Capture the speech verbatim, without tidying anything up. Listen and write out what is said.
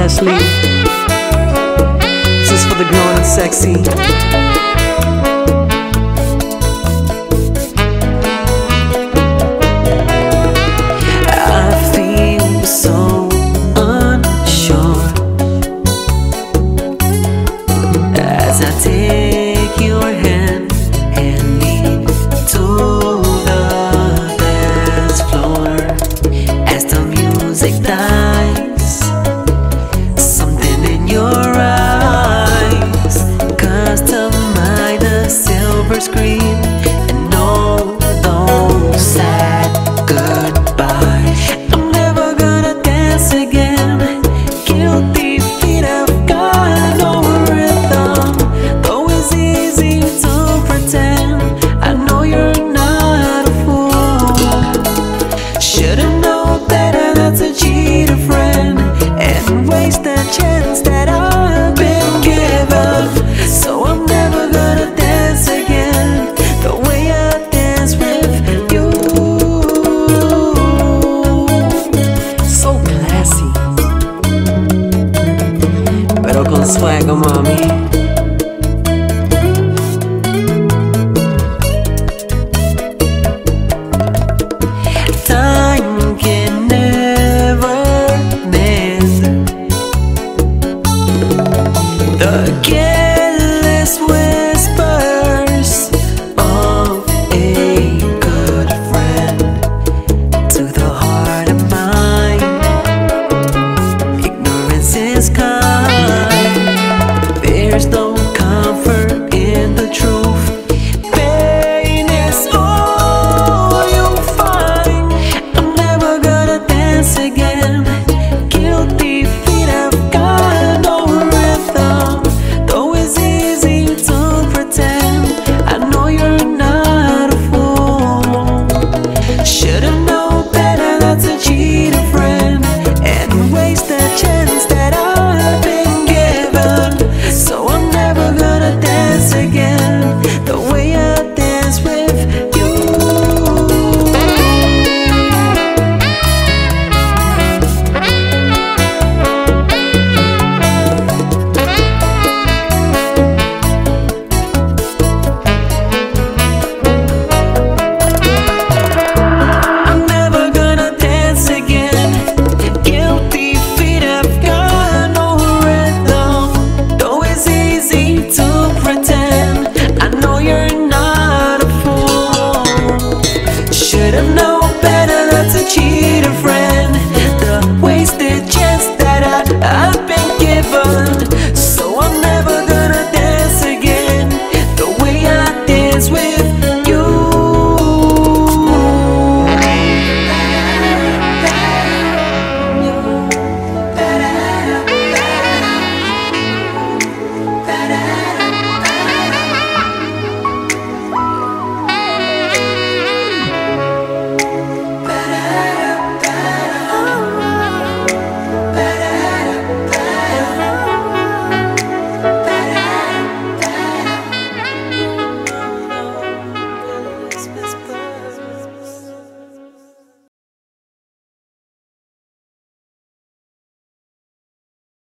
Ashley. This is for the grown and sexy. I feel so unsure as I take your hand and lead to the dance floor. As the music dies, something in your eyes customize the silver screen, and no, don't sad goodbye. I'm never gonna dance again. Guilty feet have got no rhythm, though it's easy to pretend. I know you're not a fool. Should've known better not to cheat a friend and waste the chance that I've been given. So I'm never gonna dance again the way I dance with you. So classy, pero con swagger, mami. Time can never mend the careless whispers of a good friend. To the heart of mine, ignorance is kind. There's no comfort in the truth. Pain is all you'll find. I'm never gonna dance again.